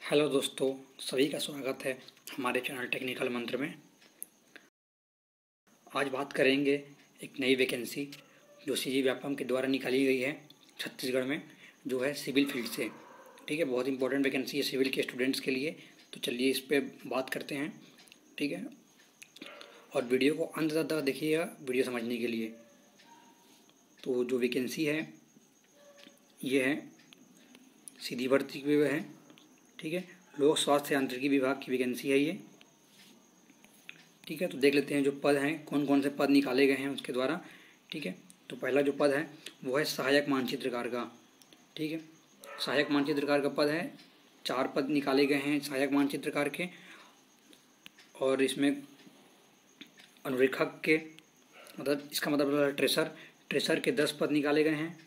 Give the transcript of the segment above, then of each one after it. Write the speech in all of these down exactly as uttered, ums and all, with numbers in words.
Hello दोस्तों, सभी का स्वागत है हमारे चैनल टेक्निकल मंत्र में। आज बात करेंगे एक नई वैकेंसी जो सी जी व्यापम के द्वारा निकाली गई है छत्तीसगढ़ में, जो है सिविल फील्ड से। ठीक है, बहुत इंपॉर्टेंट वैकेंसी है सिविल के स्टूडेंट्स के लिए। तो चलिए इस पर बात करते हैं। ठीक है, और वीडियो को अंत तक देखिएगा वीडियो समझने के लिए। तो जो वैकेंसी है ये है सीधी भर्ती की है। ठीक है, लोक स्वास्थ्य यांत्रिकी विभाग की वैकेंसी है ये। ठीक है, तो देख लेते हैं जो पद हैं, कौन कौन से पद निकाले गए हैं उसके द्वारा। ठीक है, तो पहला जो पद है वो है सहायक मानचित्रकार का। ठीक है, सहायक मानचित्रकार का पद है। चार पद निकाले गए हैं सहायक मानचित्रकार के, और इसमें अनुरेखक के, मतलब इसका मतलब ट्रेसर ट्रेसर के दस पद निकाले गए हैं।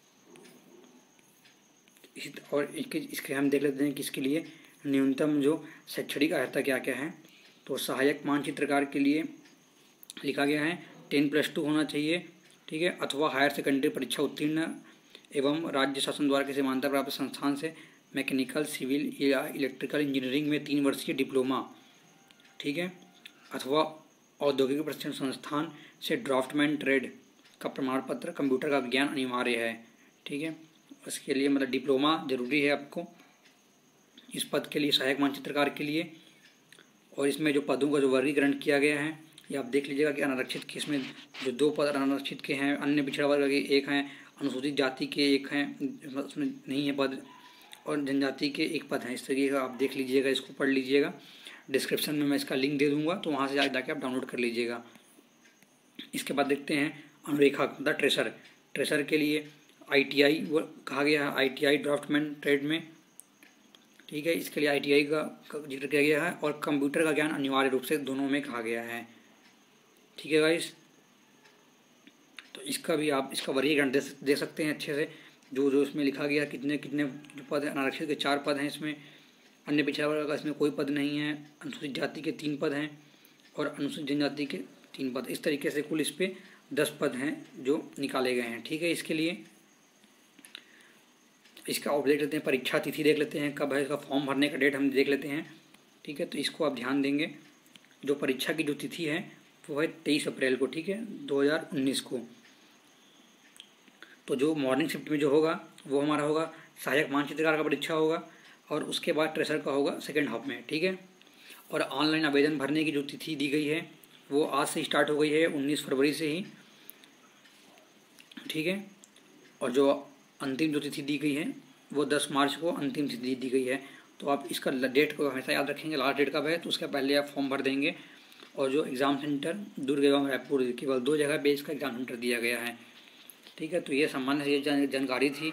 और इसके इसके हम देख लेते हैं कि इसके लिए न्यूनतम जो शैक्षणिक अर्हता क्या क्या है। तो सहायक मानचित्रकार के लिए लिखा गया है टेन प्लस टू होना चाहिए। ठीक है, अथवा हायर सेकेंडरी परीक्षा उत्तीर्ण एवं राज्य शासन द्वारा किसी मान्यता प्राप्त संस्थान से मैकेनिकल, सिविल या इलेक्ट्रिकल इंजीनियरिंग में तीन वर्षीय डिप्लोमा। ठीक है, अथवा औद्योगिक प्रशिक्षण संस्थान से ड्राफ्टमैन ट्रेड का प्रमाण पत्र, कंप्यूटर का ज्ञान अनिवार्य है। ठीक है, उसके लिए मतलब डिप्लोमा जरूरी है आपको इस पद के लिए, सहायक मानचित्रकार के लिए। और इसमें जो पदों का जो वर्गीकरण किया गया है ये आप देख लीजिएगा कि अनारक्षित के इसमें जो दो पद अनारक्षित के हैं, अन्य पिछड़ा वर्ग के एक हैं, अनुसूचित जाति के एक हैं, उसमें नहीं है पद, और जनजाति के एक पद हैं। इस तरीके का आप देख लीजिएगा, इसको पढ़ लीजिएगा। डिस्क्रिप्शन में मैं इसका लिंक दे दूंगा, तो वहाँ से जाके आप डाउनलोड कर लीजिएगा। इसके बाद देखते हैं अनुरेखक मतलब ट्रेसर। ट्रेसर के लिए आई टी आई कहा गया है, I T I draftsman trade में। ठीक है, इसके लिए आई टी आई का जिक्र किया गया है, और कंप्यूटर का ज्ञान अनिवार्य रूप से दोनों में कहा गया है। ठीक है गाइस, तो इसका भी आप इसका वर्गीकरण दे, दे सकते हैं अच्छे से। जो जो इसमें लिखा गया कितने कितने जो पद हैं, अनारक्षित के चार पद हैं इसमें, अन्य पिछड़ा वर्ग का इसमें कोई पद नहीं है, अनुसूचित जाति के तीन पद हैं, और अनुसूचित जनजाति के तीन पद। इस तरीके से कुल इस पर दस पद हैं जो निकाले गए हैं। ठीक है, इसके लिए इसका आप देख लेते हैं, परीक्षा तिथि देख लेते हैं कब है, इसका फॉर्म भरने का डेट हम देख लेते हैं। ठीक है, तो इसको आप ध्यान देंगे। जो परीक्षा की जो तिथि है वो है तेईस अप्रैल को। ठीक है, दो हज़ार उन्नीस को। तो जो मॉर्निंग शिफ्ट में जो होगा वो हमारा होगा सहायक मानचित्रकार का परीक्षा होगा, और उसके बाद ट्रेसर का होगा सेकेंड हाफ में। ठीक है, और ऑनलाइन आवेदन भरने की जो तिथि दी गई है वो आज से स्टार्ट हो गई है, उन्नीस फरवरी से ही। ठीक है, और जो अंतिम जो तिथि दी गई है वो दस मार्च को अंतिम तिथि दी गई है। तो आप इसका डेट को हमेशा याद रखेंगे, लास्ट डेट कब है, तो उसके पहले आप फॉर्म भर देंगे। और जो एग्ज़ाम सेंटर दुर्ग एवं रायपुर, केवल दो जगह पे इसका एग्ज़ाम सेंटर दिया गया है। ठीक है, तो ये सामान्य ये जानकारी थी।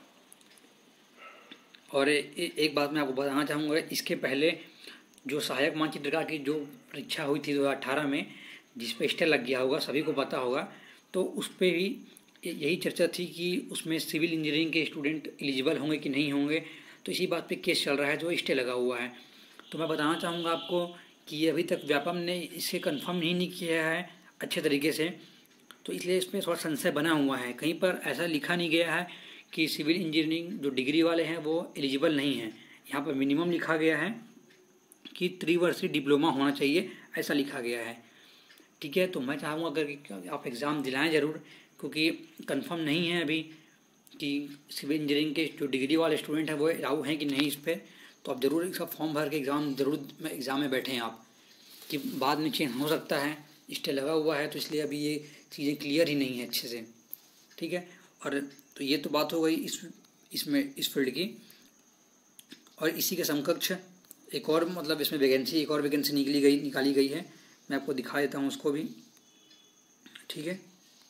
और ए, एक बात मैं आपको बताना चाहूँगा, इसके पहले जो सहायक मानचित्रकार की जो परीक्षा हुई थी दो हज़ार अठारह में, जिस पर स्टे लग गया होगा, सभी को पता होगा, तो उस पर भी यही चर्चा थी कि उसमें सिविल इंजीनियरिंग के स्टूडेंट एलिजिबल होंगे कि नहीं होंगे। तो इसी बात पे केस चल रहा है जो स्टे लगा हुआ है। तो मैं बताना चाहूँगा आपको कि अभी तक व्यापम ने इसे कंफर्म ही नहीं किया है अच्छे तरीके से, तो इसलिए इसमें थोड़ा संशय बना हुआ है। कहीं पर ऐसा लिखा नहीं गया है कि सिविल इंजीनियरिंग जो डिग्री वाले हैं वो एलिजिबल नहीं हैं। यहाँ पर मिनिमम लिखा गया है कि त्रिवर्षीय डिप्लोमा होना चाहिए, ऐसा लिखा गया है। ठीक है, तो मैं चाहूँगा अगर आप एग्ज़ाम दिलाएँ ज़रूर, क्योंकि कंफर्म नहीं है अभी कि सिविल इंजीनियरिंग के जो डिग्री वाले स्टूडेंट हैं वो अलाउ हैं कि नहीं इस पर। तो आप ज़रूर इसका फॉर्म भर के एग्ज़ाम ज़रूर एग्ज़ाम में बैठें आप, कि बाद में चेंज हो सकता है, स्टे लगा हुआ है, तो इसलिए अभी ये चीज़ें क्लियर ही नहीं है अच्छे से। ठीक है, और तो ये तो बात हो गई इस इसमें इस फील्ड की। और इसी के समकक्ष एक और मतलब इसमें वैकेंसी एक और वैकेंसी निकली गई निकाली गई है, मैं आपको दिखा देता हूँ उसको भी। ठीक है,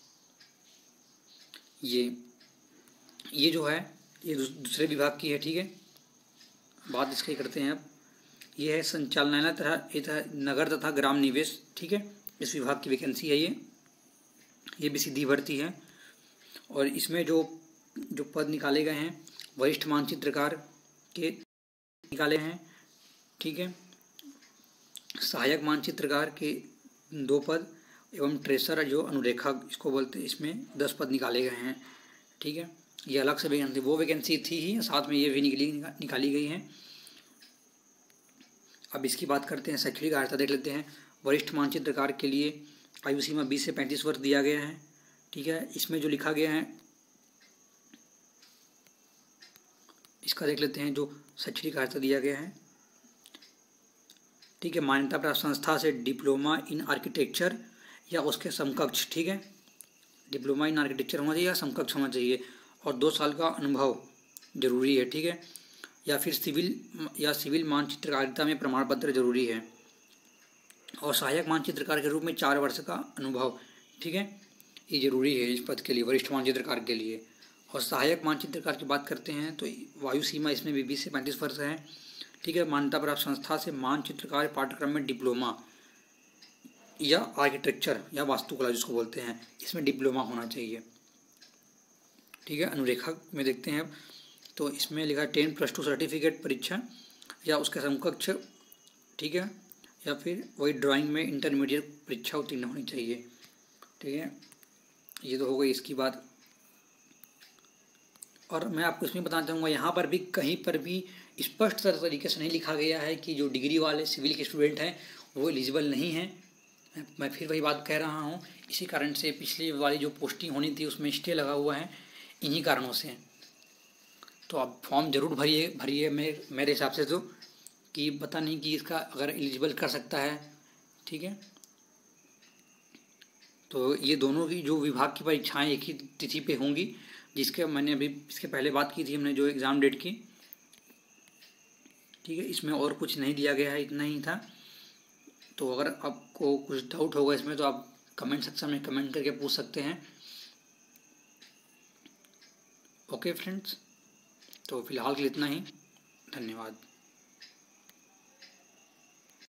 ये ये जो है ये दूसरे विभाग की है। ठीक है, बात इसकी करते हैं अब। ये है संचालनालय तथा नगर तथा ग्राम निवेश। ठीक है, इस विभाग की वैकेंसी है ये ये भी सीधी भर्ती है। और इसमें जो जो पद निकाले गए हैं वरिष्ठ मानचित्रकार के निकाले हैं। ठीक है, सहायक मानचित्रकार के दो पद एवं ट्रेसर जो अनुरेखक इसको बोलते हैं, इसमें दस पद निकाले गए हैं। ठीक है, ये अलग से वैकेंसी वो वैकेंसी थी ही, साथ में ये भी निकली निकाली गई हैं। अब इसकी बात करते हैं, शैक्षणिक अर्हता देख लेते हैं। वरिष्ठ मानचित्रकार के लिए आयु सीमा बीस से पैंतीस वर्ष दिया गया है। ठीक है, इसमें जो लिखा गया है इसका देख लेते हैं, जो शैक्षणिक अर्हता दिया गया है। ठीक है, मान्यता प्राप्त संस्था से डिप्लोमा इन आर्किटेक्चर या उसके समकक्ष। ठीक है, डिप्लोमा इन आर्किटेक्चर होना चाहिए या समकक्ष होना चाहिए, और दो साल का अनुभव जरूरी है। ठीक है, या फिर सिविल या सिविल मानचित्रकारिता में प्रमाण पत्र जरूरी है, और सहायक मानचित्रकार के रूप में चार वर्ष का अनुभव। ठीक है, ये जरूरी है इस पद के लिए, वरिष्ठ मानचित्रकार के लिए। और सहायक मानचित्रकार की बात करते हैं तो वायु सीमा इसमें भी बीस से पैंतीस वर्ष है। ठीक है, मान्यता प्राप्त संस्था से मानचित्रकार पाठ्यक्रम में डिप्लोमा या आर्किटेक्चर या वास्तुकला जिसको बोलते हैं, इसमें डिप्लोमा होना चाहिए। ठीक है, अनुरेखक में देखते हैं तो इसमें लिखा है टेन प्लस टू सर्टिफिकेट परीक्षा या उसके समकक्ष। ठीक है, या फिर वही ड्राइंग में इंटरमीडिएट परीक्षा उत्तीर्ण होनी चाहिए। ठीक है, ये तो हो गई इसकी बात। और मैं आपको इसमें बताना चाहूँगा, यहाँ पर भी कहीं पर भी स्पष्ट तरीके से नहीं लिखा गया है कि जो डिग्री वाले सिविल के स्टूडेंट हैं वो एलिजिबल नहीं हैं। मैं फिर वही बात कह रहा हूँ, इसी कारण से पिछली वाली जो पोस्टिंग होनी थी उसमें स्टे लगा हुआ है, इन्हीं कारणों से। तो आप फॉर्म ज़रूर भरिए भरिए मेरे मेरे हिसाब से तो, कि पता नहीं कि इसका अगर एलिजिबल कर सकता है। ठीक है, तो ये दोनों की जो विभाग की परीक्षाएं एक ही तिथि पे होंगी, जिसके मैंने अभी इसके पहले बात की थी हमने जो एग्ज़ाम डेट की। ठीक है, इसमें और कुछ नहीं दिया गया है, इतना ही था। तो अगर आपको कुछ डाउट होगा इसमें तो आप कमेंट सेक्शन में कमेंट करके पूछ सकते हैं। ओके फ्रेंड्स, तो फिलहाल के लिए इतना ही। धन्यवाद।